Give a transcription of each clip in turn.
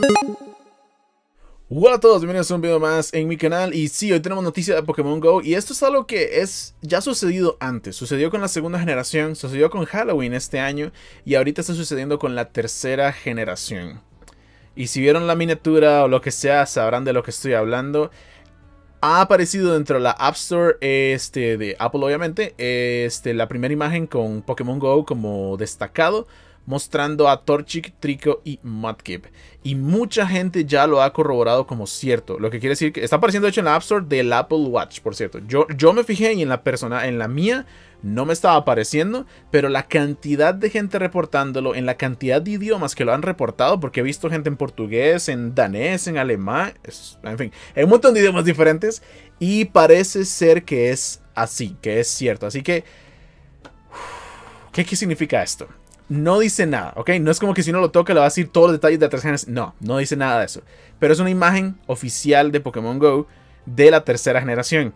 Hola a todos, bienvenidos a un video más en mi canal. Y sí, hoy tenemos noticia de Pokémon GO. Y esto es algo que ya ha sucedido antes. Sucedió con la segunda generación, sucedió con Halloween este año. Y ahorita está sucediendo con la tercera generación. Y si vieron la miniatura o lo que sea, sabrán de lo que estoy hablando. Ha aparecido dentro de la App Store de Apple, obviamente, la primera imagen con Pokémon GO como destacado, mostrando a Torchic, Trico y Mudkip. Y mucha gente ya lo ha corroborado como cierto. Lo que quiere decir que está apareciendo, de hecho, en la App Store del Apple Watch, por cierto. Yo me fijé y en la mía no me estaba apareciendo, pero la cantidad de gente reportándolo, en la cantidad de idiomas que lo han reportado, porque he visto gente en portugués, en danés, en alemán, en fin, en un montón de idiomas diferentes, y parece ser que es así, que es cierto. Así que, ¿qué significa esto? No dice nada, ¿ok? No es como que si uno lo toca le va a decir todos los detalles de la tercera generación. No, no dice nada de eso. Pero es una imagen oficial de Pokémon GO de la tercera generación.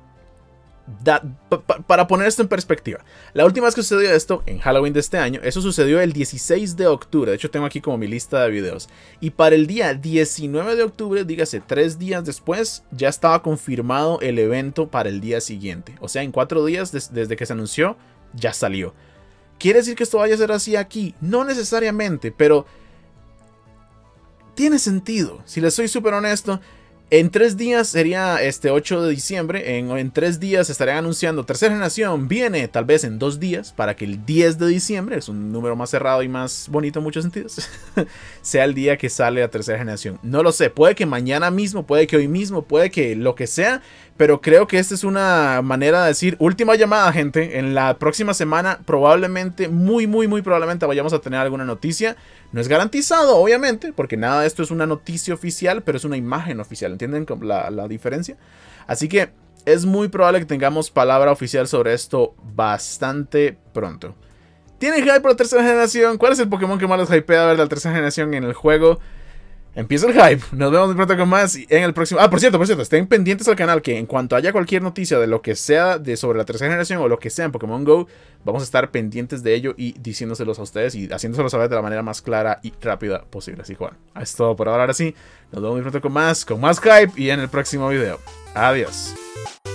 Para poner esto en perspectiva, la última vez que sucedió esto, en Halloween de este año, eso sucedió el 16 de octubre. De hecho, tengo aquí como mi lista de videos. Y para el día 19 de octubre, dígase 3 días después, ya estaba confirmado el evento para el día siguiente. O sea, en 4 días desde que se anunció, ya salió. ¿Quiere decir que esto vaya a ser así aquí? No necesariamente, pero tiene sentido. Si les soy súper honesto, en 3 días sería 8 de diciembre. En 3 días estarían anunciando tercera generación. Viene tal vez en 2 días para que el 10 de diciembre, es un número más cerrado y más bonito en muchos sentidos, sea el día que sale la tercera generación. No lo sé, puede que mañana mismo, puede que hoy mismo, puede que lo que sea. Pero creo que esta es una manera de decir última llamada, gente. En la próxima semana probablemente, muy probablemente vayamos a tener alguna noticia. No es garantizado, obviamente, porque nada de esto es una noticia oficial, pero es una imagen oficial. ¿Entienden la diferencia? Así que es muy probable que tengamos palabra oficial sobre esto bastante pronto. ¿Tienen hype por la tercera generación? ¿Cuál es el Pokémon que más les hypea ver la tercera generación en el juego? Empieza el hype, nos vemos muy pronto con más en el próximo... por cierto, estén pendientes al canal, que en cuanto haya cualquier noticia de lo que sea sobre la tercera generación o lo que sea en Pokémon GO, vamos a estar pendientes de ello y diciéndoselos a ustedes y haciéndoselos saber de la manera más clara y rápida posible. Así que bueno, es todo por ahora. Ahora sí, nos vemos muy pronto con más hype y en el próximo video. Adiós.